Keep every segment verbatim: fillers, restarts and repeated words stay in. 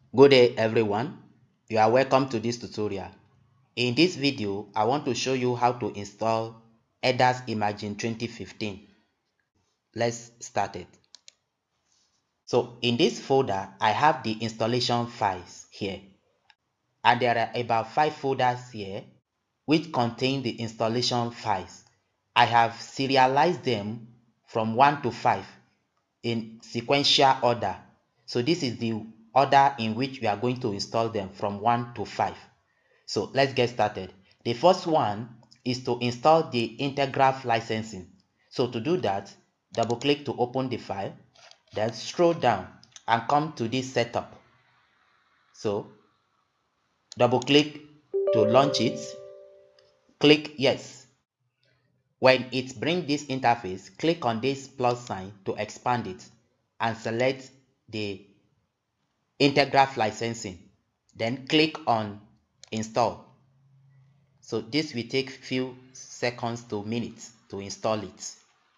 Good day everyone, you are welcome to this tutorial. In this video, I want to show you how to install ERDAS IMAGINE twenty fifteen. Let's start it. So in this folder, I have the installation files here. And there are about five folders here which contain the installation files. I have serialized them from one to five in sequential order. So this is the order in which we are going to install them from one to five. So let's get started. The first one is to install the Intergraph licensing. So to do that, double click to open the file, then scroll down and come to this setup. So double click to launch it, click yes. When it brings this interface, click on this plus sign to expand it and select the Intergraph licensing. Then click on install. So this will take few seconds to minutes to install it.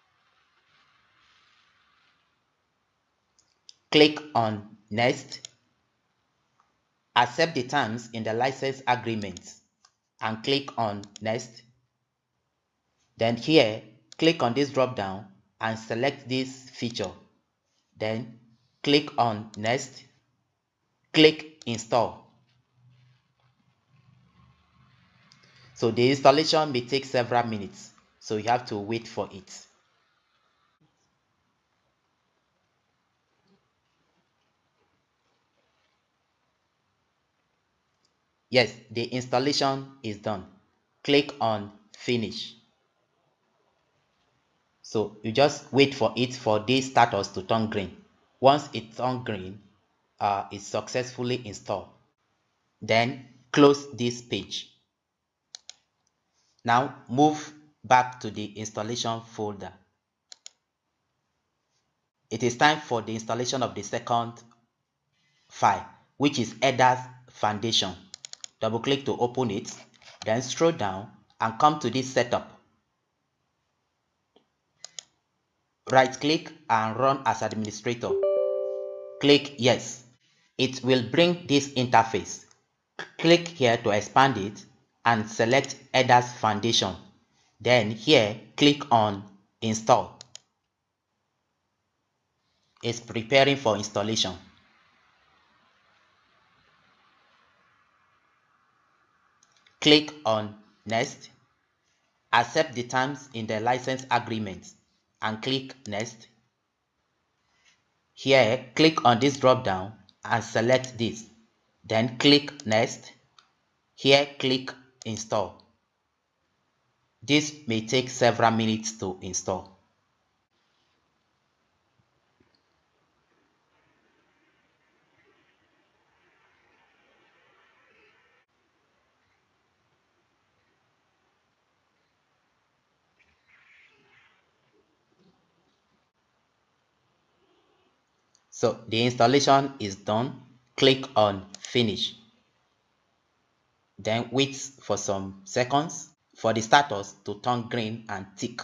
Click on next. Accept the terms in the license agreement and click on next. Then here, click on this drop down and select this feature. Then click on next. Click install. So the installation may take several minutes, so you have to wait for it. Yes, the installation is done. Click on finish. So you just wait for it for this status to turn green. Once it turns green, uh, it's successfully installed. Then close this page. Now move back to the installation folder. It is time for the installation of the second file, which is ERDAS Foundation. Double click to open it, then scroll down and come to this setup. Right click and run as administrator. Click yes. It will bring this interface. Click here to expand it and select ERDAS Foundation. Then here click on install. It's preparing for installation. Click on next. Accept the terms in the license agreement and click next. Here click on this drop down and select this. Then click next. Here click install. This may take several minutes to install. So the installation is done. Click on finish. Then wait for some seconds for the status to turn green and tick.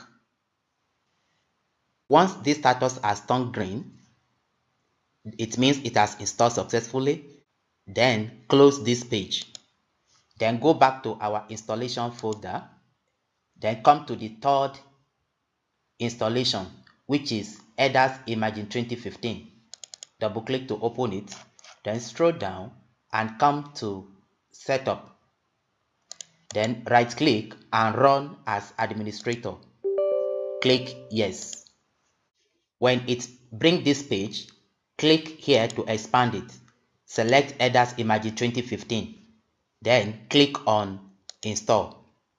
Once this status has turned green, it means it has installed successfully. Then close this page. Then go back to our installation folder. Then come to the third installation, which is ERDAS IMAGINE twenty fifteen. Double click to open it. Then scroll down and come to setup. Then right click and run as administrator. Click yes. When it brings this page, click here to expand it. Select ERDAS IMAGINE twenty fifteen. Then click on install.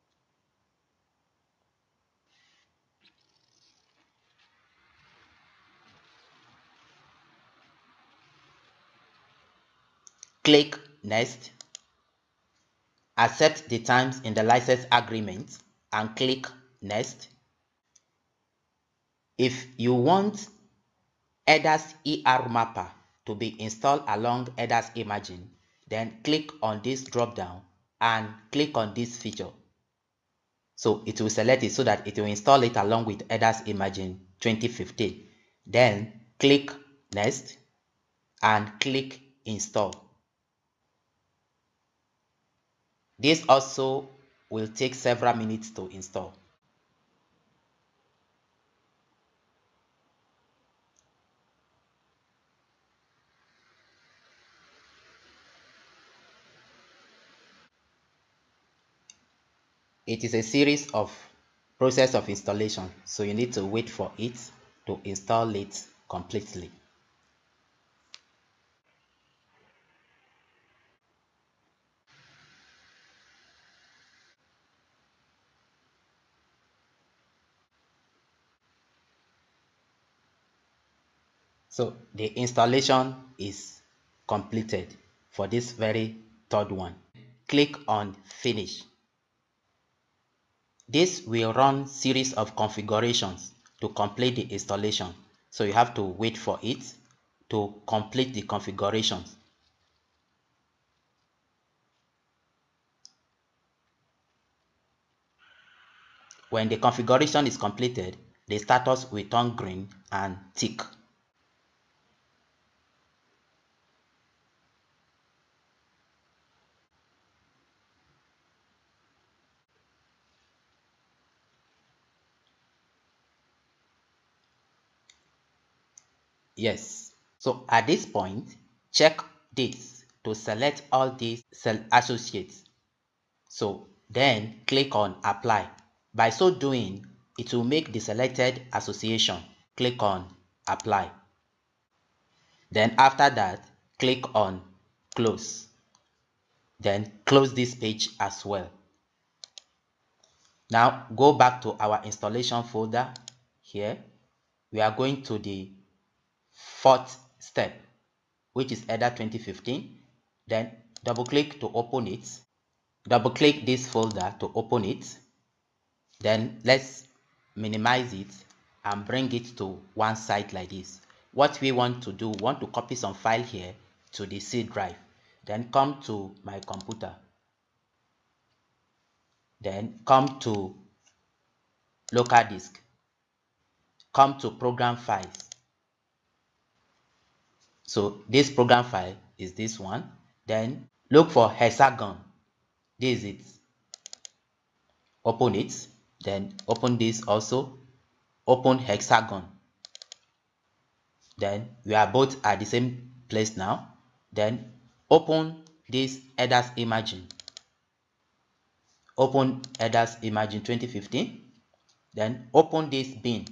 Click next. Accept the terms in the license agreement and click next. If you want ERDAS E R mapper to be installed along ERDAS IMAGINE, then click on this drop down and click on this feature. So it will select it so that it will install it along with ERDAS IMAGINE twenty fifteen. Then click next and click install. This also will take several minutes to install. It is a series of process of installation, so you need to wait for it to install it completely. So the installation is completed for this very third one. Click on Finish. This will run series of configurations to complete the installation. So you have to wait for it to complete the configurations. When the configuration is completed, the status will turn green and tick. Yes. So at this point, check this to select all these cell associates. So then click on Apply. By so doing, it will make the selected association. Click on Apply. Then after that, click on Close. Then close this page as well. Now go back to our installation folder. Here we are going to the fourth step, which is ERDAS twenty fifteen. Then double click to open it. Double click this folder to open it. Then let's minimize it and bring it to one side like this. What we want to do, we want to copy some file here to the C drive. Then come to my computer. Then come to local disk. Come to program files. So this program file is this one. Then look for Hexagon. This is it. Open it. Then open this also. Open Hexagon. Then we are both at the same place now. Then open this ERDAS Imagine. Open ERDAS Imagine twenty fifteen. Then open this bin.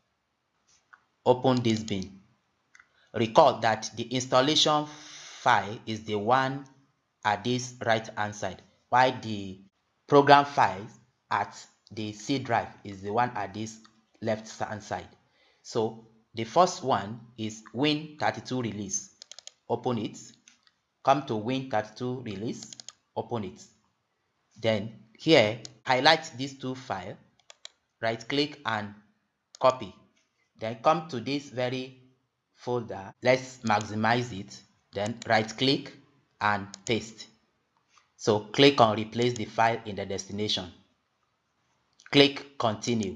Open this bin. Recall that the installation file is the one at this right hand side, while the program file at the C drive is the one at this left hand side. So the first one is Win thirty-two release. Open it. Come to Win thirty-two release. Open it. Then here highlight these two files. Right click and copy. Then come to this very folder. Let's maximize it. Then right click and paste. So click on replace the file in the destination. Click continue.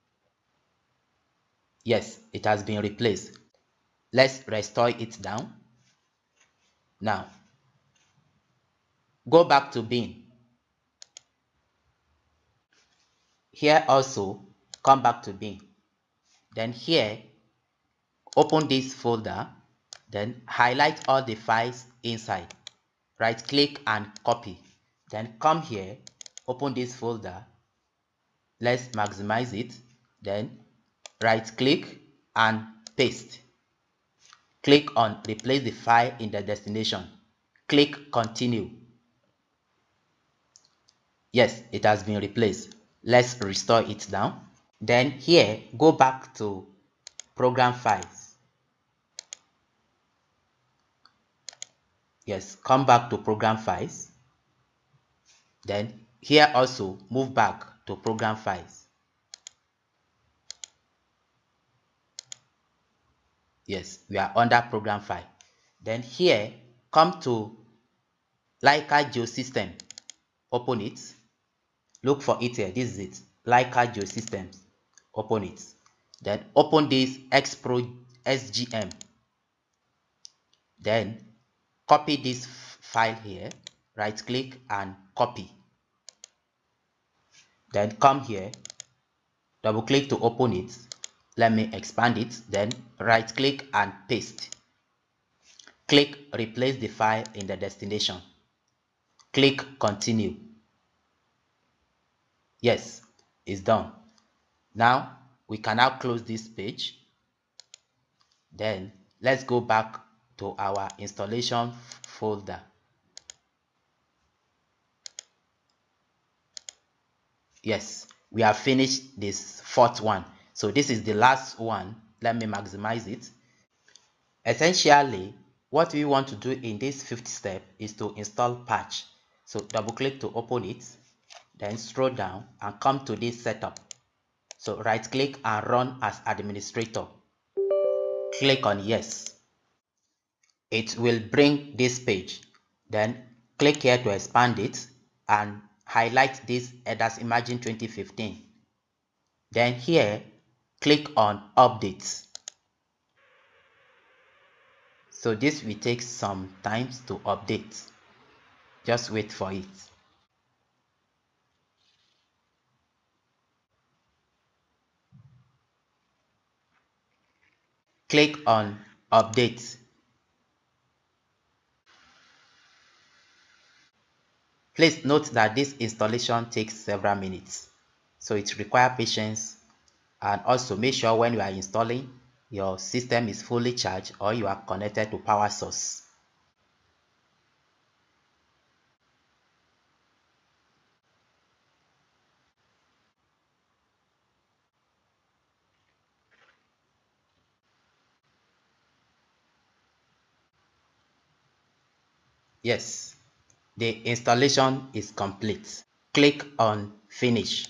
Yes, it has been replaced. Let's restore it down. Now go back to bin. Here also come back to bin. Then here open this folder. Then highlight all the files inside. Right click and copy. Then come here, open this folder. Let's maximize it. Then right click and paste. Click on replace the file in the destination. Click continue. Yes, it has been replaced. Let's restore it down. Then here go back to program files. Yes, come back to program files. Then here also move back to program files. Yes, we are under program file. Then here come to Leica Geosystem. Open it. Look for it here. This is it. Leica Geosystems. Open it. Then open this X Pro S G M. Then copy this file here. Right click and copy. Then come here, double click to open it. Let me expand it, then right click and paste. Click replace the file in the destination. Click continue. Yes, it's done. Now we can now close this page. Then let's go back to our installation folder. Yes, we have finished this fourth one. So this is the last one. Let me maximize it. Essentially, what we want to do in this fifth step is to install patch. So double click to open it, then scroll down and come to this setup. So right click and run as administrator. Click on yes. It will bring this page. Then click here to expand it and highlight this ERDAS Imagine twenty fifteen. Then here, click on updates. So this will take some time to update. Just wait for it. Click on update. Please note that this installation takes several minutes, so it requires patience, and also make sure when you are installing, your system is fully charged or you are connected to power source. Yes, the installation is complete. Click on finish.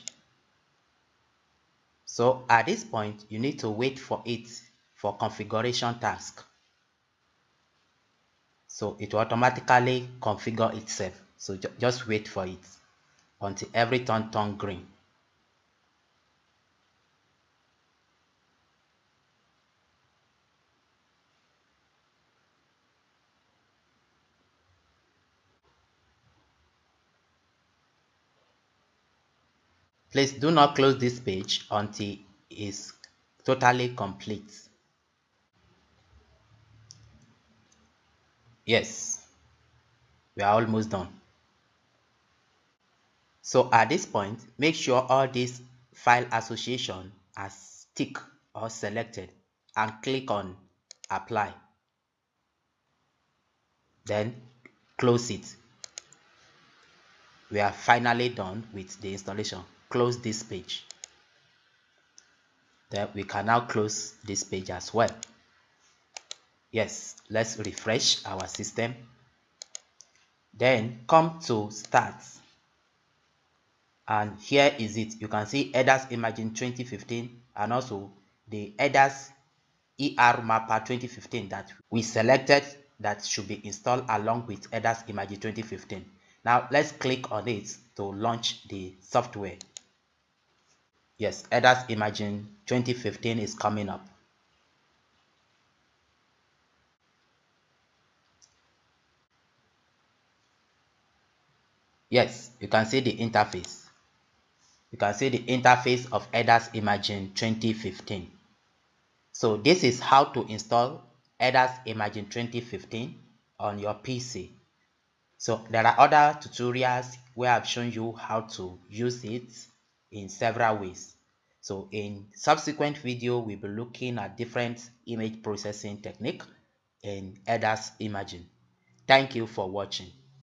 So at this point, you need to wait for it for configuration task. So it will automatically configure itself. So ju just wait for it until everything turns green. Please do not close this page until it is totally complete. Yes, we are almost done. So at this point, make sure all these file association are ticked or selected and click on apply. Then close it. We are finally done with the installation. Close this page. Then we can now close this page as well. Yes, let's refresh our system. Then come to start. And here is it. You can see ERDAS Imagine twenty fifteen and also the ERDAS E R Mapper twenty fifteen that we selected that should be installed along with ERDAS Imagine twenty fifteen. Now let's click on it to launch the software. Yes, ERDAS Imagine twenty fifteen is coming up. Yes, you can see the interface. You can see the interface of ERDAS Imagine twenty fifteen. So this is how to install ERDAS Imagine twenty fifteen on your P C. So there are other tutorials where I've shown you how to use it in several ways. So in subsequent video, we'll be looking at different image processing technique in ERDAS Imagine. Thank you for watching.